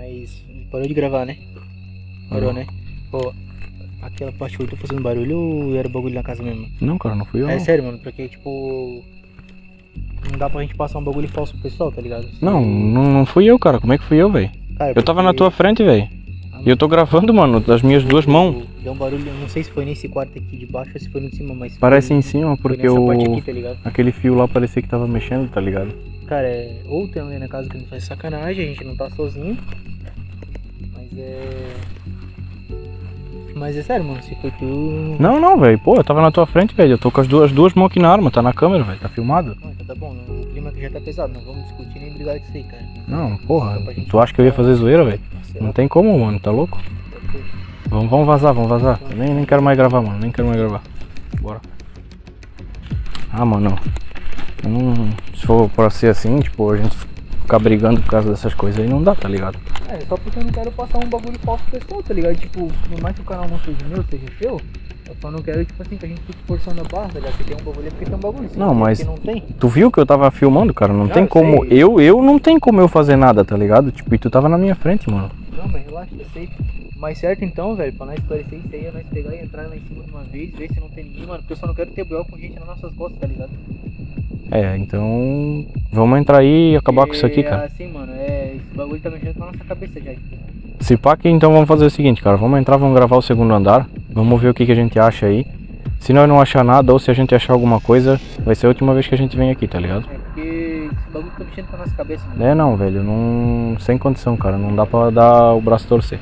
Mas parou de gravar, né? Parou, né? Pô, aquela parte foi tu fazendo barulho ou era bagulho na casa mesmo? Não, cara, não fui eu. É não. sério, mano, porque tipo. Não dá pra gente passar um bagulho falso pro pessoal, tá ligado? Não fui eu, cara. Como é que fui eu, velho? Cara, Eu tava na porque- tua frente, velho. E eu tô gravando, mano, das minhas duas mãos. Deu um barulho, não sei se foi nesse quarto aqui de baixo ou se foi no de cima, mas. Parece foi, em cima, foi porque nessa o... parte aqui, tá ligado? aquele fio lá parecia que tava mexendo, tá ligado? Cara, ou tem alguém na casa que não faz sacanagem, a gente não tá sozinho. Mas é sério, mano, se foi tu. Não, velho. Pô, eu tava na tua frente, velho. Eu tô com as duas mãos aqui na arma. Tá na câmera, velho. Tá filmado. Não, então tá bom, o clima aqui já tá pesado, não vamos discutir nem brigar disso aí, cara. Não, porra. Só pra gente Tu acha que eu ia fazer zoeira, velho? sei Não lá, tem como, mano. Tá louco? Vamos vazar, vamos vazar. Nem quero mais gravar, mano. Nem quero mais gravar. Bora. Ah, mano. Eu não... Se for pra ser assim, tipo, a gente ficar brigando por causa dessas coisas aí, não dá, tá ligado? É, só porque eu não quero passar um bagulho falso pro pessoal, tá ligado? Tipo, por mais que o canal não seja meu, seja seu, eu só não quero, tipo assim, que a gente fique forçando a barra, tá ligado? Se tem um bagulho é porque tem um bagulho. Se Não, tem, mas- porque não tem. Tu viu que eu tava filmando, cara? Não tem eu como... sei. Eu não tem como eu fazer nada, tá ligado? Tipo, e tu tava na minha frente, mano. Não, mas relaxa, eu sei. Mais certo então, velho, pra nós esclarecer isso aí, é nós pegar e entrar lá em cima de uma vez, ver se não tem ninguém, mano, porque eu só não quero ter B.O. com gente nas nossas costas, tá ligado? É, então... Vamos entrar aí e acabar com isso aqui, cara. Assim, mano, esse bagulho tá mexendo com a nossa cabeça já. Se pá que então vamos fazer o seguinte, cara. Vamos entrar, vamos gravar o segundo andar. Vamos ver o que a gente acha aí. Se nós não achar nada ou se a gente achar alguma coisa, vai ser a última vez que a gente vem aqui, tá ligado? É porque esse bagulho tá mexendo com a nossa cabeça, mano. É não, velho. Não... Sem condição, cara. Não dá pra dar o braço a torcer.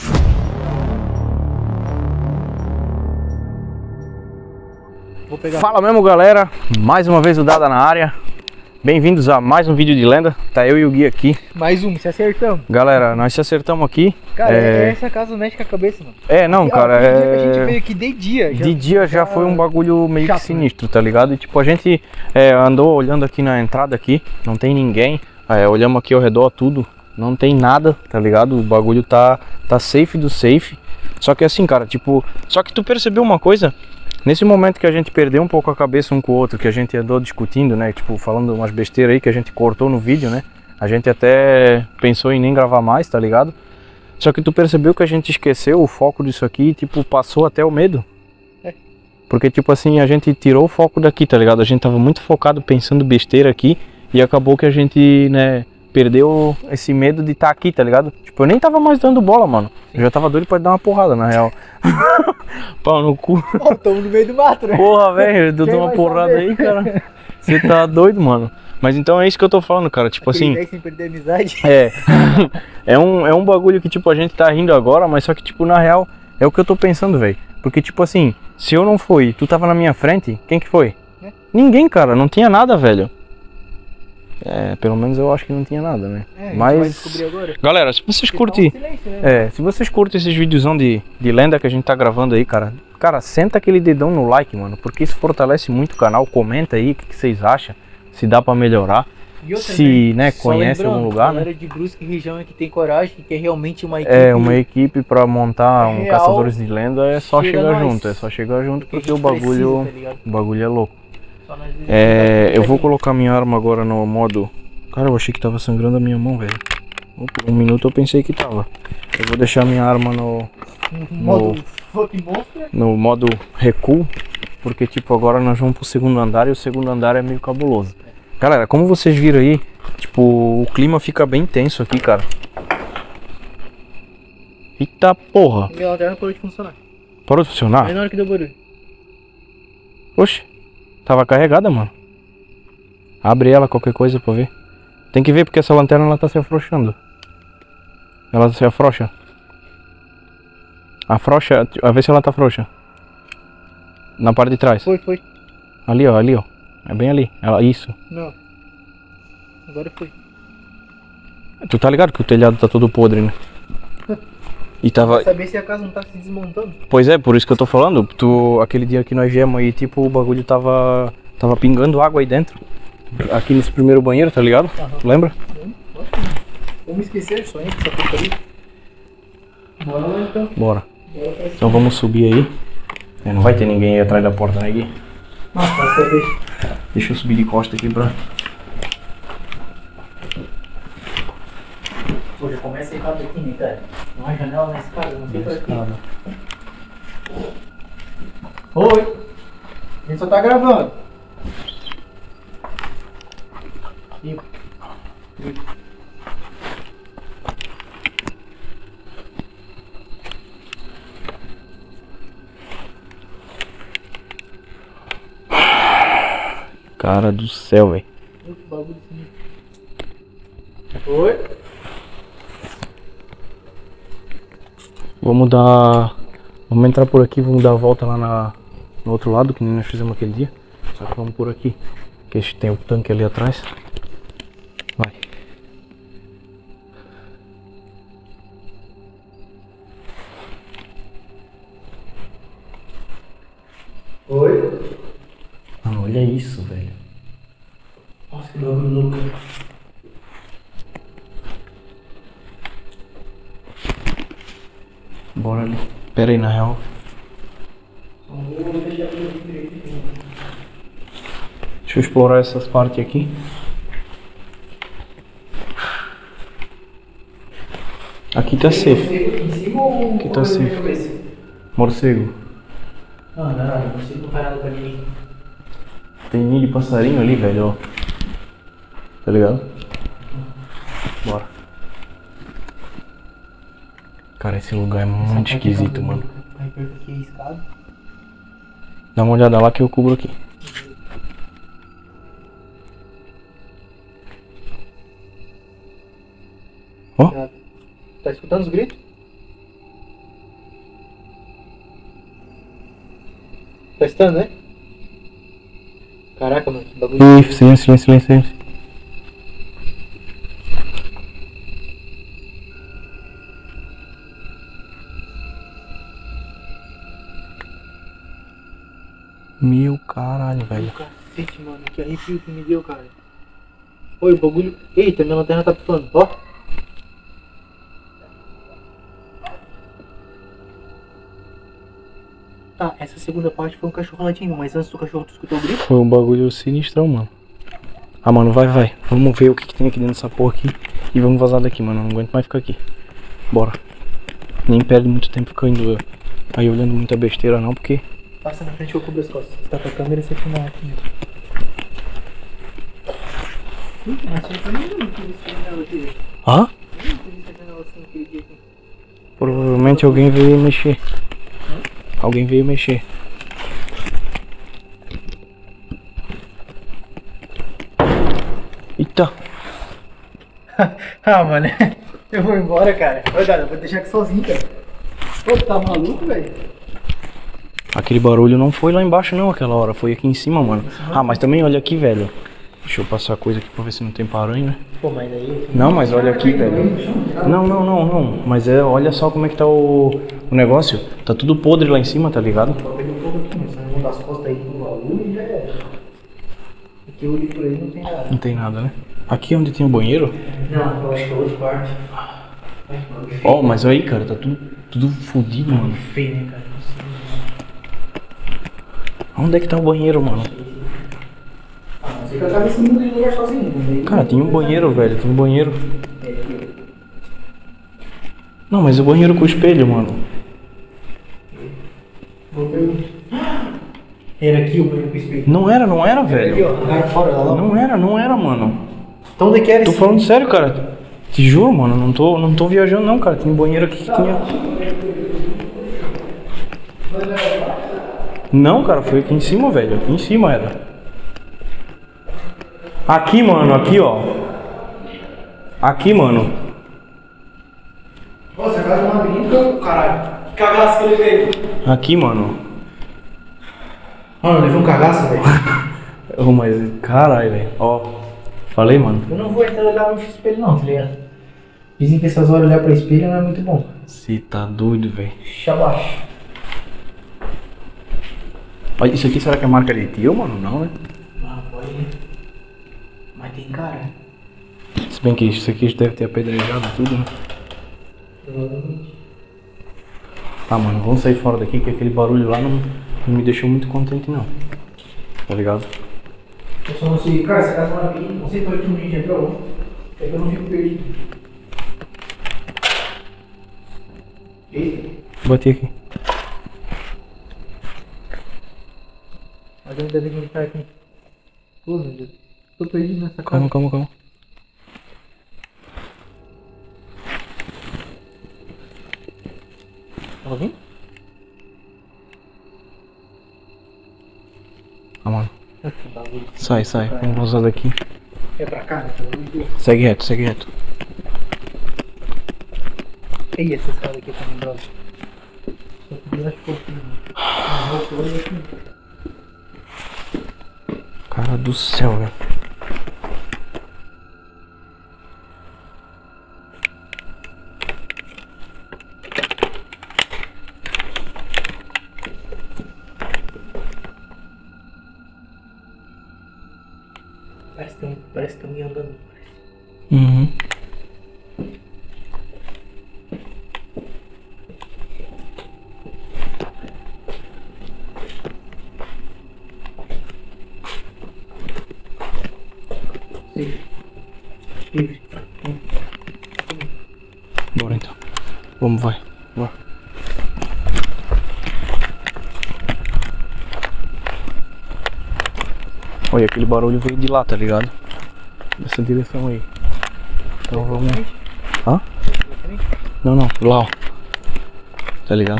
Vou pegar. Fala mesmo, galera. Mais uma vez o Dada na área. Bem-vindos a mais um vídeo de lenda. Tá eu e o Gui aqui. Mais um, se acertamos. Galera, nós se acertamos aqui. Cara, essa casa mexe com a cabeça, mano. Não, E, cara, aquele dia que a gente veio aqui de dia. De dia já foi um bagulho meio que chato, né? sinistro, tá ligado? E tipo, a gente andou olhando aqui na entrada aqui, não tem ninguém. Olhamos aqui ao redor tudo, não tem nada, tá ligado? O bagulho tá safe do safe. Só que assim, cara, tipo, só que tu percebeu uma coisa? Nesse momento que a gente perdeu um pouco a cabeça um com o outro, que a gente andou discutindo, né? Tipo, falando umas besteiras aí que a gente cortou no vídeo, né? A gente até pensou em nem gravar mais, tá ligado? Só que tu percebeu que a gente esqueceu o foco disso aqui e, tipo, passou até o medo. É. Porque, tipo assim, a gente tirou o foco daqui, tá ligado? A gente tava muito focado pensando besteira aqui e acabou que a gente, né, perdeu esse medo de estar aqui, tá ligado? Tipo, eu nem tava mais dando bola, mano. Eu já tava doido pra dar uma porrada, na real. Pau no cu. Ó, tamo no meio do mato, né? Porra, velho, deu Quem uma vai porrada saber? aí, cara. Você tá doido, mano. Mas então é isso que eu tô falando, cara. Tipo Aquele assim... 10 sem perder a amizade. É um bagulho que, tipo, a gente tá rindo agora, mas só que, tipo, na real, é o que eu tô pensando, velho. Porque, tipo assim, se eu não fui, tu tava na minha frente, quem que foi? É. Ninguém, cara, não tinha nada, velho. Pelo menos eu acho que não tinha nada, né? A gente vai Mas... descobrir agora. Galera, se vocês Porque curtem... tá um silêncio, né? Se vocês curtem esses videozão de lenda que a gente tá gravando aí, cara, senta aquele dedão no like, mano, porque isso fortalece muito o canal. Comenta aí o que vocês acham, se dá pra melhorar, E outra, se, né, só conhece lembrando, algum lugar, né? galera de Brusque e região é que tem coragem, que é realmente uma equipe. Uma equipe pra montar um real, Caçadores de Lenda, é só chega chegar nós. junto, é só chegar junto que a porque o gente precisa, bagulho, tá ligado? o bagulho é louco. Só nós Eu vou colocar minha arma agora no modo... Cara, eu achei que tava sangrando a minha mão, velho. Por um minuto eu pensei que tava. Eu vou deixar minha arma modo fucking monster. no modo recuo, porque tipo, agora nós vamos pro segundo andar e o segundo andar é meio cabuloso. Galera, como vocês viram aí, tipo, o clima fica bem tenso aqui, cara. Eita porra! Minha lanterna parou de funcionar. Parou de funcionar? Aí na hora que deu barulho. Oxe, tava carregada, mano. Abre ela, qualquer coisa pra ver. Tem que ver porque essa lanterna ela tá se afrouxando. Ela se afrouxa. Afrouxa, a ver se ela tá frouxa. Na parte de trás. Foi. Ali, ó, ali, ó. É bem ali. Isso. Não. Agora foi. Tu tá ligado que o telhado tá todo podre, né? E tava... Pra saber se a casa não tá se desmontando. Pois é, por isso que eu tô falando. Aquele dia que nós viemos aí, tipo, o bagulho tava pingando água aí dentro. Aqui nesse primeiro banheiro, tá ligado? Tu lembra? Vamos esquecer, sonhei com essa porcaria. Bora lá então. Bora. Então vamos subir aí. Não vai ter ninguém aí atrás da porta, né, Gui? Vai saber. Deixa eu subir de costa aqui pra... Pô, já começa aí escada aqui, né, cara? Não há janela na escada, não sei pra quê. Oi! A gente só tá gravando. Cara do céu, velho. Que bagulho assim. Oi? Vamos dar... Vamos entrar por aqui, vamos dar a volta lá no outro lado, que nem nós fizemos aquele dia. Só que vamos por aqui, que tem o tanque ali atrás. Vai. Oi? Ah, olha isso, velho. Nossa, que bagulho louco. Bora ali. Pera aí, na real. Deixa eu explorar essas partes aqui. Aqui tá safe. Aqui tá safe. Morcego. Não, não consigo não parar pra mim. Tem ninho de passarinho ali, velho, ó. Tá ligado? Bora. Cara, esse lugar é muito esquisito, mano. Aí perto aqui a escada. Dá uma olhada lá que eu cubro aqui. Ó. Tá escutando os gritos? Tá escutando, né? Caraca, mano, que bagulho. Ih, silêncio. Meu caralho, velho. Cacete, mano, que arrepio que me deu, cara. Oi, o bagulho. Eita, minha lanterna tá pifando, ó. Tá, essa segunda parte foi um cachorro latindo, mas antes do cachorro tu escutou o grito? Foi um bagulho sinistrão, mano. Ah, mano, vai. Vamos ver o que tem aqui dentro dessa porra aqui. E vamos vazar daqui, mano. Não aguento mais ficar aqui. Bora. Nem perde muito tempo ficando aí olhando muita besteira não, porque... Passa na frente que eu cubro as costas. Você tá com a câmera, você filma aqui mesmo. Mas você também não tem esse janela aqui. Hã? Não tem essa janela assim aquele dia aqui. Provavelmente alguém veio mexer. Alguém veio mexer. Eita. Ah, mano. Eu vou embora, cara. Ô, Dada, eu vou deixar aqui sozinho, cara. Ô, tá maluco, velho? Aquele barulho não foi lá embaixo não aquela hora, foi aqui em cima, mano. Ah, mas também olha aqui, velho. Deixa eu passar a coisa aqui pra ver se não tem paranho, né? Pô, mas aí... Não, mas olha aqui, velho. Não. Mas olha só como é que tá o negócio. Tá tudo podre lá em cima, tá ligado? Tô pegando fogo aqui, mas se não das costas aí do bagulho, já era. Aqui eu olhei por aí não tem nada. Não tem nada, né? Aqui é onde tem o banheiro? Não, eu acho que é outro quarto. Ó, mas aí, cara, tá tudo fodido, mano. Feio, né, cara? Onde é que tá o banheiro, mano? Ah, não sei que eu tava nesse mundo de lugar sozinho. Cara, tem um banheiro, velho, tem um banheiro. Não, mas o banheiro com espelho, mano. Era aqui o banheiro com espelho. Não era, Aqui, velho. ó, lá fora, lá. Não era, mano. Então onde que era Tô esse? falando sério, cara. Te juro, mano, não tô viajando não, cara. Tem um banheiro aqui que tinha... Não, cara, foi aqui em cima, velho. Aqui em cima era. Aqui, mano, aqui, ó. Aqui, mano. Nossa, a casa é um labirinto, caralho. Que cagaço que ele veio. Aqui, mano. Mano, eu levei um cagaço, velho. Oh, mas, caralho, velho. Ó, falei, mano. Eu não vou entrar olhar no espelho não, tá ligado? Dizem que essas horas olhar pra espelho não é muito bom. Você tá doido, velho. Shabash. Olha, isso aqui será que é marca de tiro, mano? Não, né? Ah, pode ir. Mas tem cara. Se bem que isso aqui deve ter apedrejado tudo, né? Provavelmente. Tá, mano, vamos sair fora daqui que aquele barulho lá não me deixou muito contente, não. Tá ligado? Eu só não sei, cara, essa casa é um labirinto. Não sei por que um vídeo entrou. É que eu não fico perdido. Bati aqui. Mas ainda bem que a gente tá aqui. Pô, meu Deus. Tô perdido nessa casa. Calma, calma, calma. Tá ouvindo? Ah, mano. Esse bagulho. Sai, sai. Vamos vazar daqui. É pra cá, né? Pelo amor de Deus. Segue reto, segue reto. Ei, essa escada aqui é tenebrosa. Só que eu acho que eu fiz, né? Cara do céu, velho. Parece que tem alguém andando. Uhum. Livre. Bora então. Vamos, vai. Vai. Olha, aquele barulho veio de lá, tá ligado? Dessa direção aí. Então vamos. Hã? Não, não, lá, ó. Tá ligado?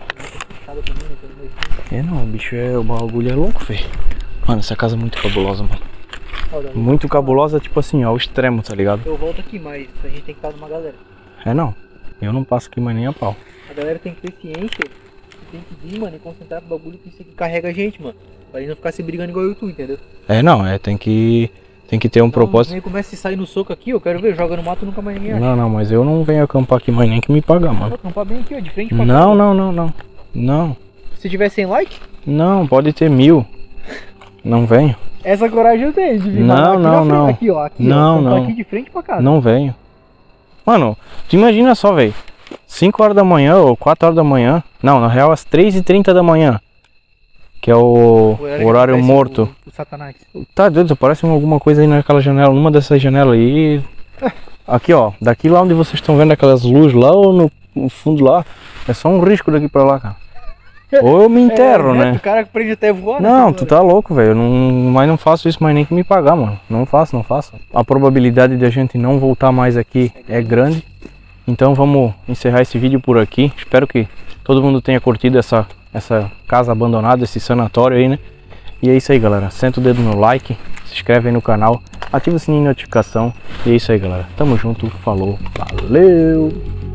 É não, o bicho o bagulho é louco, velho. Mano, essa casa é muito cabulosa, mano. Muito cabulosa, tipo assim, ao extremo, tá ligado? Eu volto aqui, mas a gente tem que estar numa galera. É não. Eu não passo aqui mais nem a pau. A galera tem que ter ciência, tem que vir, mano, e concentrar no bagulho que isso aqui carrega a gente, mano. Pra gente não ficar se brigando igual eu e tu, entendeu? É não, tem que ter um propósito. Nem começa a sair no soco aqui, eu quero ver, joga no mato nunca mais ninguém acha. Não, mas eu não venho acampar aqui mais nem que me pagar, Vou mano. acampar bem aqui, ó, de frente pra cá. Não. Se tiver 100 like, Não, pode ter 1000. Não venho. essa coragem eu tenho de vir Não, aqui na não, frente, não. aqui, ó, aqui, Não, ó, acampar não. aqui de frente pra casa. Não venho. Mano, tu imagina só, velho. 5 horas da manhã ou 4 horas da manhã. Não, na real, às 3h30 da manhã. Que é o horário que morto. O Satanás. Tá doido, parece alguma coisa aí naquela janela, numa dessas janelas aí. Aqui, ó, daqui lá onde vocês estão vendo aquelas luzes lá ou no fundo lá, é só um risco daqui pra lá, cara. Ou eu me enterro, né? O cara aprende até a voar. Não, tu tá louco, velho. Mas não faço isso mais nem que me pagar, mano. Não faço. A probabilidade de a gente não voltar mais aqui é grande. Então vamos encerrar esse vídeo por aqui. Espero que todo mundo tenha curtido essa casa abandonada, esse sanatório aí, né? E é isso aí, galera. Senta o dedo no like, se inscreve aí no canal, ativa o sininho de notificação. E é isso aí, galera. Tamo junto, falou, valeu!